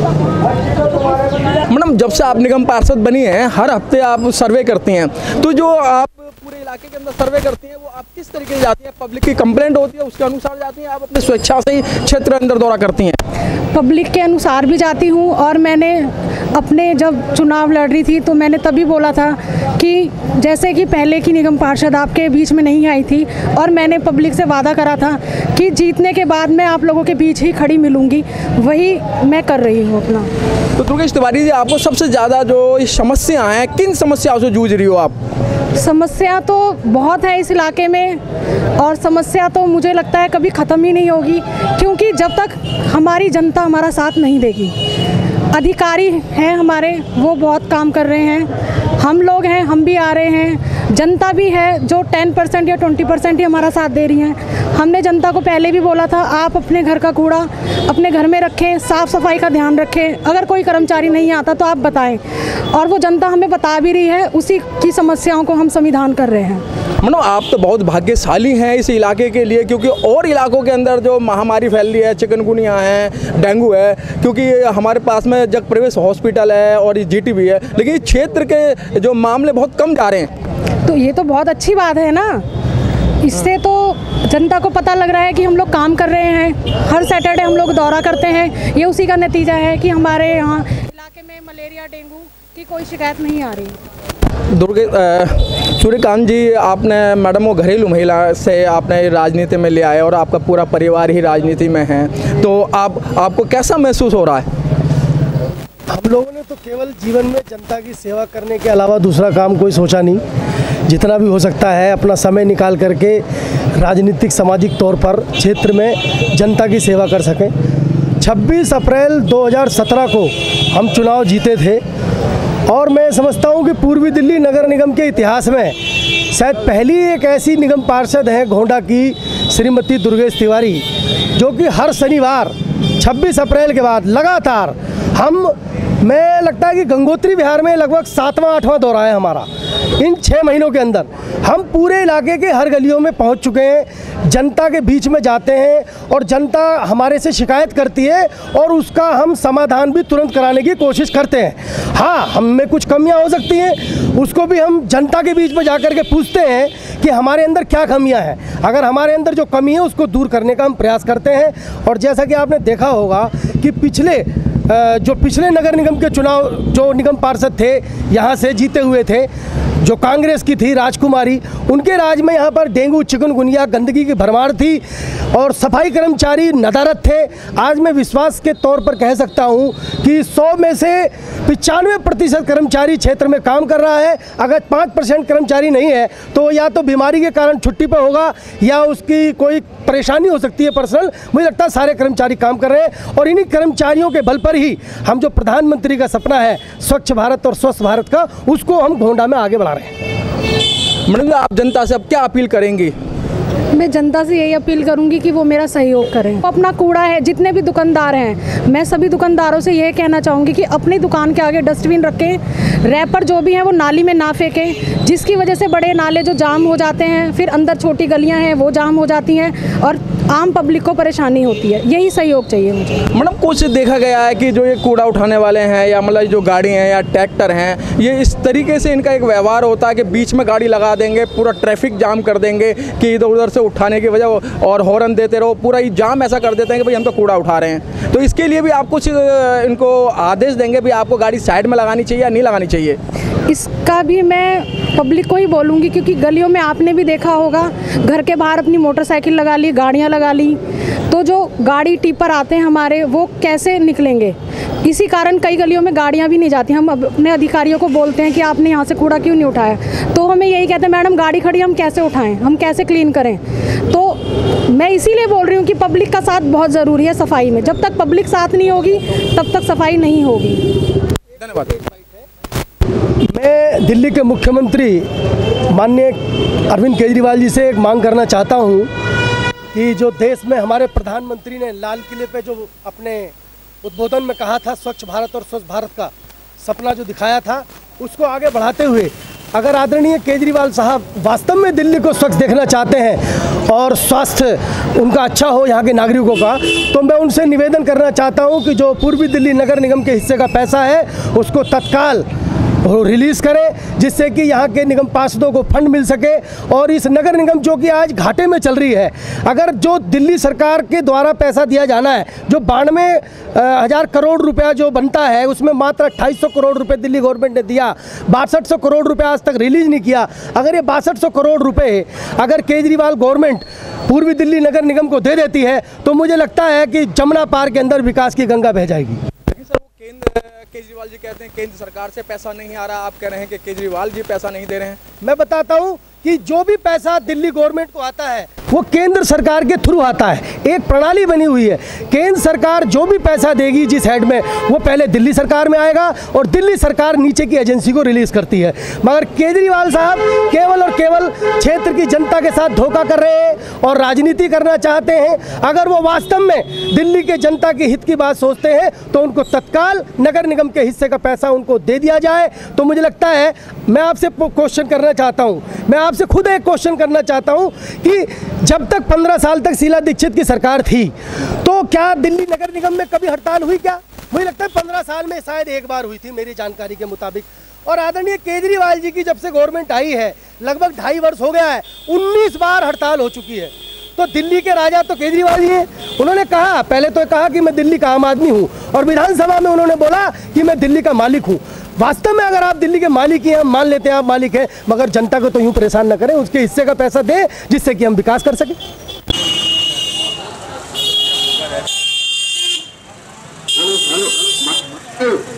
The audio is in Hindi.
मैडम, जब से आप निगम पार्षद बनी हैं, हर हफ्ते आप सर्वे करती हैं, तो जो आप पूरे इलाके के अंदर सर्वे करती हैं वो आप किस तरीके से जाती हैं? पब्लिक की कंप्लेंट होती है उसके अनुसार जाती हैं, आप अपनी स्वेच्छा से ही क्षेत्र अंदर दौरा करती हैं? पब्लिक के अनुसार भी जाती हूँ, और मैंने अपने जब चुनाव लड़ रही थी तो मैंने तभी बोला था कि जैसे कि पहले की निगम पार्षद आपके बीच में नहीं आई थी, और मैंने पब्लिक से वादा करा था कि जीतने के बाद मैं आप लोगों के बीच ही खड़ी मिलूंगी, वही मैं कर रही हूँ अपना। तो दुर्गेश तिवारी जी, आपको सबसे ज़्यादा जो समस्या हैं, किन समस्याओं से जूझ रही हो आप? समस्या तो बहुत है इस इलाके में, और समस्या तो मुझे लगता है कभी ख़त्म ही नहीं होगी, क्योंकि जब तक हमारी जनता हमारा साथ नहीं देगी। अधिकारी हैं हमारे, वो बहुत काम कर रहे हैं, हम लोग हैं, हम भी आ रहे हैं, जनता भी है जो 10% या 20% ही हमारा साथ दे रही हैं। हमने जनता को पहले भी बोला था, आप अपने घर का कूड़ा अपने घर में रखें, साफ़ सफाई का ध्यान रखें, अगर कोई कर्मचारी नहीं आता तो आप बताएं, और वो जनता हमें बता भी रही है, उसी की समस्याओं को हम समाधान कर रहे हैं। मैडम, आप तो बहुत भाग्यशाली हैं इस इलाके के लिए, क्योंकि और इलाकों के अंदर जो महामारी फैल रही है, चिकनगुनिया है, डेंगू है, क्योंकि हमारे पास में जग प्रवेश हॉस्पिटल है और जीटी भी है, लेकिन इस क्षेत्र के जो मामले बहुत कम जा रहे हैं। तो ये तो बहुत अच्छी बात है ना, इससे तो जनता को पता लग रहा है कि हम लोग काम कर रहे हैं। हर सैटरडे हम लोग दौरा करते हैं, ये उसी का नतीजा है कि हमारे यहाँ इलाके में मलेरिया डेंगू की कोई शिकायत नहीं आ रही। सूर्यकांत जी, आपने मैडम वो घरेलू महिला से आपने राजनीति में ले आए और आपका पूरा परिवार ही राजनीति में है, तो आपको कैसा महसूस हो रहा है? हम लोगों ने तो केवल जीवन में जनता की सेवा करने के अलावा दूसरा काम कोई सोचा नहीं। जितना भी हो सकता है अपना समय निकाल करके राजनीतिक सामाजिक तौर पर क्षेत्र में जनता की सेवा कर सकें। 26 अप्रैल 2017 को हम चुनाव जीते थे, और मैं समझता हूं कि पूर्वी दिल्ली नगर निगम के इतिहास में शायद पहली एक ऐसी निगम पार्षद हैं गोंडा की श्रीमती दुर्गेश तिवारी, जो कि हर शनिवार 26 अप्रैल के बाद लगातार मैं लगता है कि गंगोत्री विहार में लगभग 7वां-8वां दौरा है हमारा। इन 6 महीनों के अंदर हम पूरे इलाके के हर गलियों में पहुंच चुके हैं, जनता के बीच में जाते हैं, और जनता हमारे से शिकायत करती है और उसका हम समाधान भी तुरंत कराने की कोशिश करते हैं। हाँ, हम में कुछ कमियां हो सकती हैं, उसको भी हम जनता के बीच में जाकर के पूछते हैं कि हमारे अंदर क्या कमियां हैं। अगर हमारे अंदर जो कमी है उसको दूर करने का हम प्रयास करते हैं। और जैसा कि आपने देखा होगा कि पिछले नगर निगम के चुनाव जो निगम पार्षद थे यहाँ से जीते हुए थे, जो कांग्रेस की थी राजकुमारी, उनके राज में यहाँ पर डेंगू, चिकनगुनिया, गंदगी की भरमार थी और सफाई कर्मचारी नदारद थे। आज मैं विश्वास के तौर पर कह सकता हूँ कि 100 में से 95% कर्मचारी क्षेत्र में काम कर रहा है। अगर 5% कर्मचारी नहीं है तो या तो बीमारी के कारण छुट्टी पर होगा या उसकी कोई परेशानी हो सकती है पर्सनल। मुझे लगता है सारे कर्मचारी काम कर रहे हैं, और इन्हीं कर्मचारियों के बल पर ही हम जो प्रधानमंत्री का सपना है स्वच्छ भारत और स्वस्थ भारत का, उसको हम गोंडा में आगे बढ़ा रहे हैं। मैडम, आप जनता से अब क्या अपील करेंगी? मैं जनता से यही अपील करूंगी कि वो मेरा सहयोग करें। अपना कूड़ा है, जितने भी दुकानदार हैं, मैं सभी दुकानदारों से यह कहना चाहूँगी कि अपनी दुकान के आगे डस्टबिन रखें, रैपर जो भी हैं वो नाली में ना फेंकें, जिसकी वजह से बड़े नाले जो जाम हो जाते हैं, फिर अंदर छोटी गलियां हैं वो जाम हो जाती हैं और आम पब्लिक को परेशानी होती है। यही सहयोग चाहिए मुझे। मैडम, कुछ देखा गया है कि जो ये कूड़ा उठाने वाले हैं या मतलब जो गाड़ी हैं या ट्रैक्टर हैं, ये इस तरीके से इनका एक व्यवहार होता है कि बीच में गाड़ी लगा देंगे, पूरा ट्रैफिक जाम कर देंगे कि इधर उधर से उठाने की वजह, और हॉर्न देते रहो, पूरा ही जाम ऐसा कर देते हैं कि भाई हम तो कूड़ा उठा रहे हैं। तो इसके लिए भी आप कुछ इनको आदेश देंगे भी आपको गाड़ी साइड में लगानी चाहिए या नहीं लगानी चाहिए? इसका भी मैं पब्लिक को ही बोलूँगी, क्योंकि गलियों में आपने भी देखा होगा, घर के बाहर अपनी मोटरसाइकिल लगा ली, गाड़ियाँ लगा ली, तो जो गाड़ी टिपर आते हैं हमारे, वो कैसे निकलेंगे? इसी कारण कई गलियों में गाड़ियाँ भी नहीं जाती। हम अपने अधिकारियों को बोलते हैं कि आपने यहाँ से कूड़ा क्यों नहीं उठाया, तो हमें यही कहते हैं मैडम गाड़ी खड़ी, हम कैसे उठाएं, हम कैसे क्लीन करें। तो मैं इसीलिए बोल रही हूँ कि पब्लिक का साथ बहुत ज़रूरी है सफाई में। जब तक पब्लिक साथ नहीं होगी तब तक सफाई नहीं होगी। धन्यवाद। मैं दिल्ली के मुख्यमंत्री माननीय अरविंद केजरीवाल जी से एक मांग करना चाहता हूं कि जो देश में हमारे प्रधानमंत्री ने लाल किले पे जो अपने उद्बोधन में कहा था, स्वच्छ भारत और स्वस्थ भारत का सपना जो दिखाया था, उसको आगे बढ़ाते हुए अगर आदरणीय केजरीवाल साहब वास्तव में दिल्ली को स्वच्छ देखना चाहते हैं और स्वास्थ्य उनका अच्छा हो यहाँ के नागरिकों का, तो मैं उनसे निवेदन करना चाहता हूँ कि जो पूर्वी दिल्ली नगर निगम के हिस्से का पैसा है उसको तत्काल रिलीज़ करें, जिससे कि यहाँ के निगम पार्षदों को फंड मिल सके। और इस नगर निगम जो कि आज घाटे में चल रही है, अगर जो दिल्ली सरकार के द्वारा पैसा दिया जाना है, जो 92,000 करोड़ रुपया जो बनता है, उसमें मात्र 2800 करोड़ रुपए दिल्ली गवर्नमेंट ने दिया, 6200 करोड़ रुपए आज तक रिलीज़ नहीं किया। अगर ये 6200 करोड़ रुपए अगर केजरीवाल गवर्नमेंट पूर्वी दिल्ली नगर निगम को दे देती है, तो मुझे लगता है कि जमुना पार के अंदर विकास की गंगा बह जाएगी। केजरीवाल जी कहते हैं केंद्र सरकार से पैसा नहीं आ रहा, आप कह रहे हैं कि केजरीवाल जी पैसा नहीं दे रहे हैं। मैं बताता हूं कि जो भी पैसा दिल्ली गवर्नमेंट को आता है वो केंद्र सरकार के थ्रू आता है। एक प्रणाली बनी हुई है, केंद्र सरकार जो भी पैसा देगी जिस हेड में, वो पहले दिल्ली सरकार में आएगा और दिल्ली सरकार नीचे की एजेंसी को रिलीज करती है। मगर केजरीवाल साहब केवल और केवल क्षेत्र की जनता के साथ धोखा कर रहे हैं और राजनीति करना चाहते हैं। अगर वो वास्तव में दिल्ली के जनता के हित की बात सोचते हैं तो उनको तत्काल नगर निगम के हिस्से का पैसा उनको दे दिया जाए। तो मुझे लगता है, मैं आपसे क्वेश्चन करना चाहता हूँ, मैं आपसे खुद एक क्वेश्चन करना चाहता हूँ कि जब तक 15 साल तक शीला दीक्षित की सरकार थी, तो क्या दिल्ली नगर निगम में कभी हड़ताल हुई? क्या मुझे लगता है 15 साल में शायद एक बार हुई थी मेरी जानकारी के मुताबिक। और आदरणीय केजरीवाल जी की जब से गवर्नमेंट आई है, लगभग 2.5 वर्ष हो गया है, 19 बार हड़ताल हो चुकी है। तो दिल्ली के राजा तो केजरीवाल जी हैं। उन्होंने कहा, पहले तो कहा कि मैं दिल्ली का आम आदमी हूँ, और विधानसभा में उन्होंने बोला कि मैं दिल्ली का मालिक हूँ। वास्तव में अगर आप दिल्ली के मालिक ही हैं, हम मान लेते हैं आप मालिक हैं, मगर जनता को तो यूँ परेशान न करें, उसके हिस्से का पैसा दें जिससे कि हम विकास कर सकें।